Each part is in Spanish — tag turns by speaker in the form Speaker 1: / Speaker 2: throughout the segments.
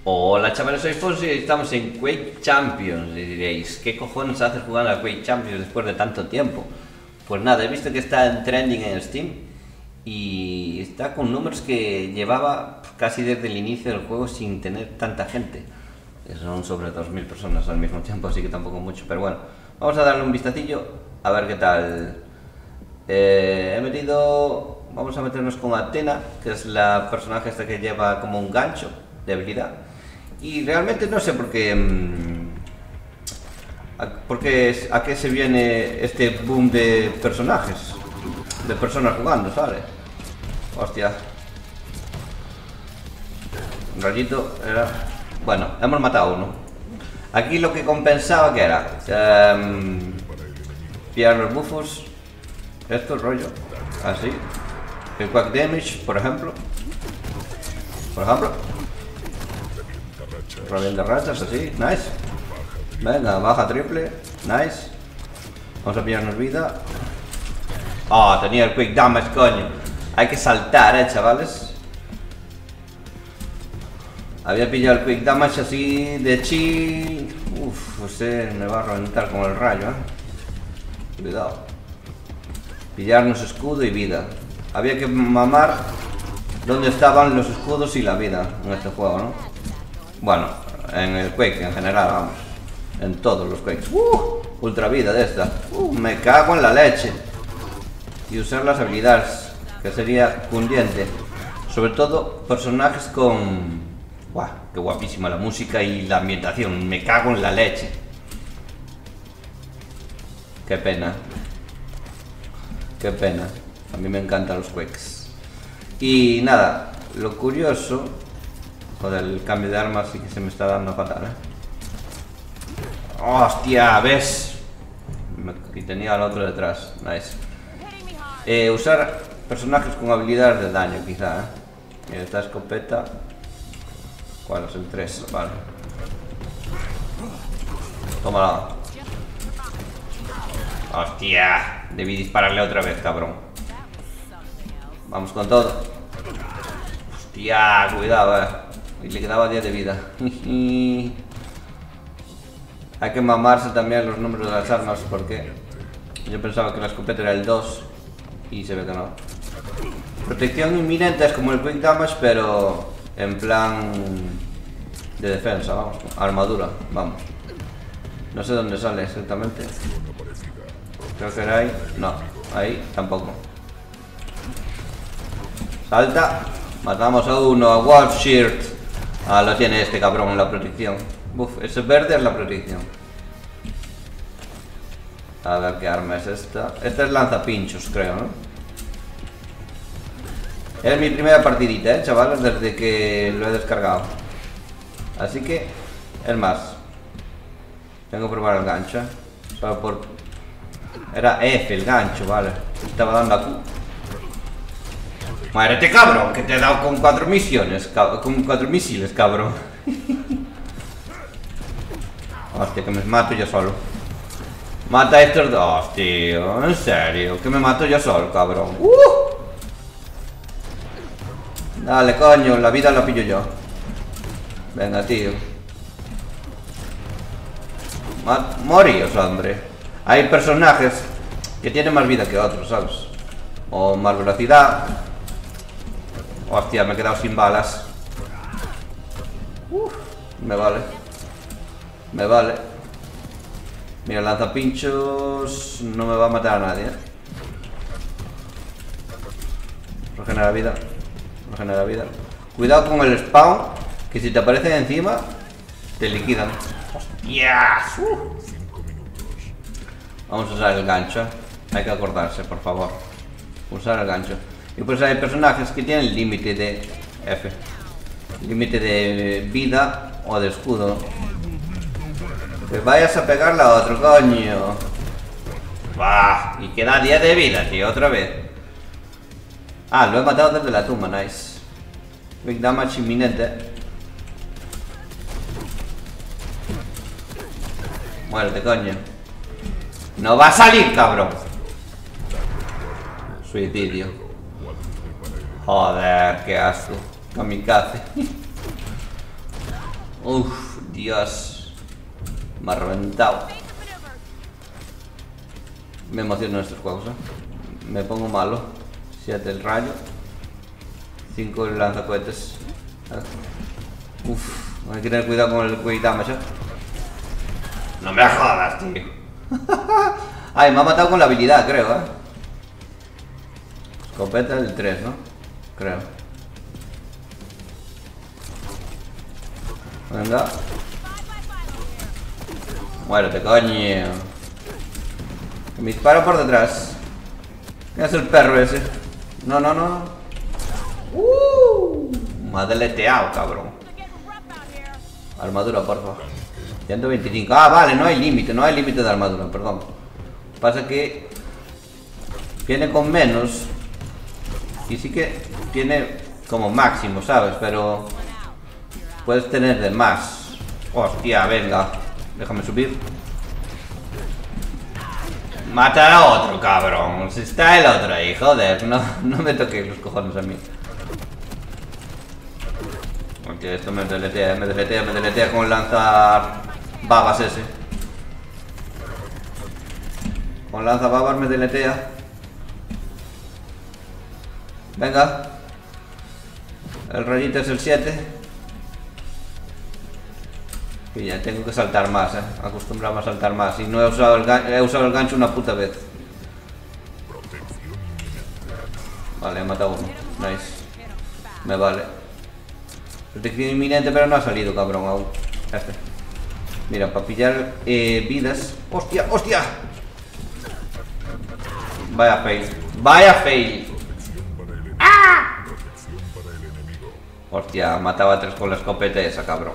Speaker 1: Hola chavales, soy Fonsi y estamos en Quake Champions. Y diréis, ¿qué cojones haces jugando a Quake Champions después de tanto tiempo? Pues nada, he visto que está en trending en Steam y está con números que llevaba casi desde el inicio del juego sin tener tanta gente. Son sobre 2000 personas al mismo tiempo, así que tampoco mucho, pero bueno, vamos a darle un vistacillo a ver qué tal. Vamos a meternos con Athena, que es la personaje esta que lleva como un gancho de habilidad. Y realmente no sé por qué, a qué se viene este boom de personajes, de personas jugando, ¿sabes? Hostia. Un rayito era... Bueno, hemos matado a uno. Aquí lo que compensaba que era pillar los buffos, esto rollo, así. El quack damage, por ejemplo. Rolling de rachas, así, nice. Venga, baja triple, nice. Vamos a pillarnos vida. Ah, tenía el quick damage, coño. Hay que saltar, chavales. Había pillado el quick damage así de chill. Uff, usted me va a reventar con el rayo, Cuidado. Pillarnos escudo y vida. Había que mamar dónde estaban los escudos y la vida en este juego, ¿no? Bueno, en el Quake en general, vamos. En todos los Quakes. Ultra vida de esta. Me cago en la leche. Y usar las habilidades, que sería cundiente. Sobre todo personajes con... ¡Guau! Qué guapísima la música y la ambientación. Me cago en la leche. Qué pena. Qué pena. A mí me encantan los Quakes. Y nada, lo curioso... Joder, el cambio de armas sí que se me está dando fatal, ¡Hostia! ¿Ves? Y tenía al otro detrás. Nice. Usar personajes con habilidades de daño, quizá, Mira, esta escopeta. ¿Cuál es el 3? Vale. Tómala. ¡Hostia! Debí dispararle otra vez, cabrón. Vamos con todo. ¡Hostia! Cuidado, Y le quedaba 10 de vida. Hay que mamarse también los números de las armas porque yo pensaba que la escopeta era el 2 y se ve que no. Protección inminente es como el quick damage, pero en plan de defensa, vamos. Armadura, vamos. No sé dónde sale exactamente. Creo que era ahí. No, ahí tampoco. Salta. Matamos a uno, a Wolf Shirt. Ah, lo tiene este cabrón en la protección. Uf, ese verde es la protección. A ver qué arma es esta. Esta es lanzapinchos, creo, ¿no? Es mi primera partidita, chavales, desde que lo he descargado. Así que, es más. Tengo que probar el gancho. Solo por... Era F el gancho, vale. Estaba dando a Q. Muérete, cabrón, que te he dado con 4 misiones, con 4 misiles, cabrón. Hostia, que me mato yo solo. Mata a estos dos, tío. En serio, que me mato yo solo, cabrón. Dale, coño, la vida la pillo yo. Venga, tío. Moríos, hombre. Hay personajes que tienen más vida que otros, ¿sabes? O más velocidad. Hostia, me he quedado sin balas. Me vale. Me vale. Mira, el lanzapinchos no me va a matar a nadie, Regenera vida. Regenera vida. Cuidado con el spawn, que si te aparecen encima, te liquidan. ¡Hostias! Vamos a usar el gancho. Hay que acordarse, por favor. Usar el gancho. Y pues hay personajes que tienen límite de F. Límite de vida o de escudo. Que vayas a pegarle a otro, coño. ¡Bah! Y queda 10 de vida, tío, otra vez. Ah, lo he matado desde la tumba, nice. Big damage inminente. Muérete, coño. No va a salir, cabrón. Suicidio. Joder, qué asco. Kamikaze. Uff, Dios. Me ha reventado. Me emocionan estos juegos, Me pongo malo. 7 el rayo. 5 el lanzacohetes. Uff, hay que tener cuidado con el quick damage, No me jodas, tío. Ay, me ha matado con la habilidad, creo, Escopeta del 3, ¿no? Creo. Venga. Muérete, coño. Que me dispara por detrás. ¿Quién es el perro ese? No, no, no. Me ha deleteado, cabrón. Armadura, por favor. 125. Ah, vale, no hay límite de armadura, perdón. Pasa que viene con menos. Y sí que tiene como máximo, ¿sabes? Pero puedes tener de más. Hostia, venga. Déjame subir. Matar a otro, cabrón. Si está el otro ahí, joder. No me toques los cojones a mí. Hostia, esto me deletea con lanzar babas ese. Con lanza babas me deletea. Venga. El rayito es el 7. Y ya tengo que saltar más, acostumbrarme a saltar más. Y no he usado el gancho una puta vez. Vale, he matado uno. Nice. Me vale. Protección inminente, pero no ha salido, cabrón, aún. Mira, para pillar vidas. ¡Hostia, hostia! Vaya fail. Vaya fail. ¡Ah! Hostia, mataba a 3 con la escopeta esa, cabrón.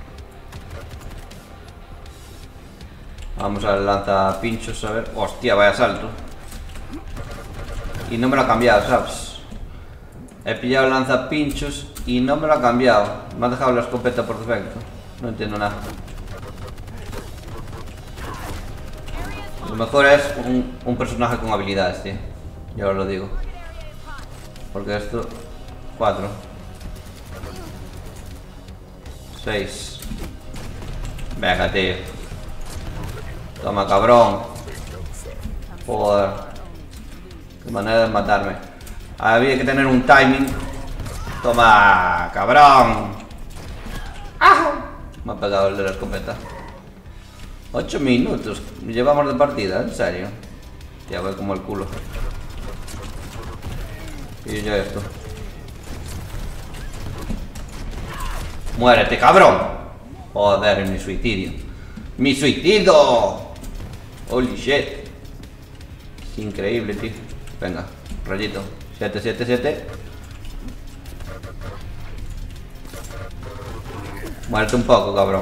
Speaker 1: Vamos al lanzapinchos, a ver. Hostia, vaya salto. Y no me lo ha cambiado, ¿sabes? He pillado el lanzapinchos y no me lo ha cambiado. Me ha dejado la escopeta por defecto. No entiendo nada. Lo mejor es un personaje con habilidades, tío. Yo os lo digo. Porque esto... 4 6. Venga, tío. Toma, cabrón. Joder. Qué manera de matarme. Había que tener un timing. Toma, cabrón. ¡Ah! Me ha pegado el de la escopeta. 8 minutos llevamos de partida, en serio. Ya voy como el culo. Y ya esto. ¡Muérete, cabrón! Joder, mi suicidio. ¡Mi suicidio! Holy shit. Es increíble, tío. Venga, rayito. 7, 7, 7. Muérete un poco, cabrón.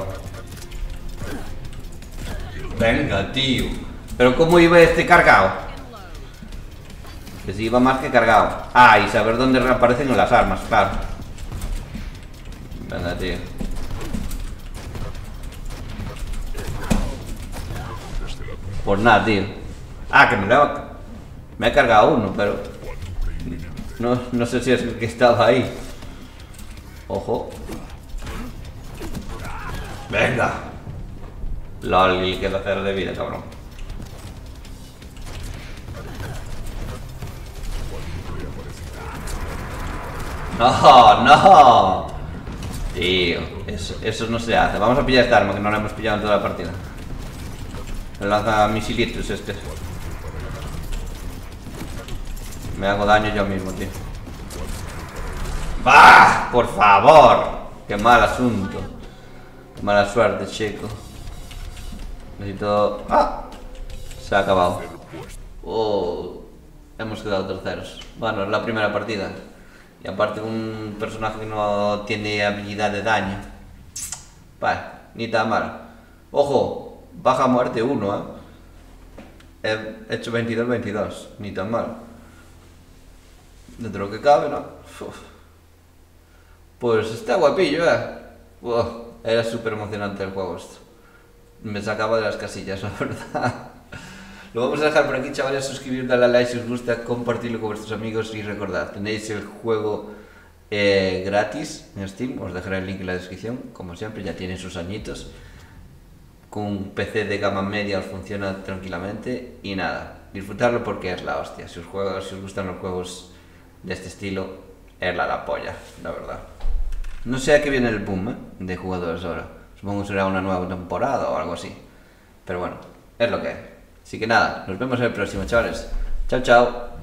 Speaker 1: Venga, tío. Pero ¿cómo iba este cargado? Que si iba más que cargado. Ah, y saber dónde reaparecen las armas, claro. Venga, tío. Por nada, tío. Ah, que me he cargado uno, pero no sé si es el que estaba ahí. Ojo. Venga. LOL, y queda 0 de vida, cabrón. No, no. Tío, eso no se hace. Vamos a pillar esta arma que no la hemos pillado en toda la partida. Me lanza misilitos este. Me hago daño yo mismo, tío. ¡Bah! Por favor. Qué mal asunto. Qué mala suerte, chico. Necesito... ¡Ah! Se ha acabado. Oh, hemos quedado terceros. Bueno, es la primera partida. Y aparte un personaje que no tiene habilidad de daño. Vale, ni tan mal. Ojo, baja muerte 1, He hecho 22-22, ni tan mal. Dentro de lo que cabe, ¿no? Uf. Pues está guapillo, era súper emocionante el juego esto. Me sacaba de las casillas, la verdad. Lo vamos a dejar por aquí, chavales. Suscribiros, darle a like si os gusta, compartirlo con vuestros amigos y recordad, tenéis el juego gratis en Steam, os dejaré el link en la descripción, como siempre, ya tiene sus añitos. Con un PC de gama media os funciona tranquilamente y nada, disfrutarlo porque es la hostia. Si os gustan los juegos de este estilo, es la polla, la verdad. No sé a qué viene el boom de jugadores ahora. Supongo que será una nueva temporada o algo así. Pero bueno, es lo que es. Así que nada, nos vemos en el próximo, chavales. Chao, chao.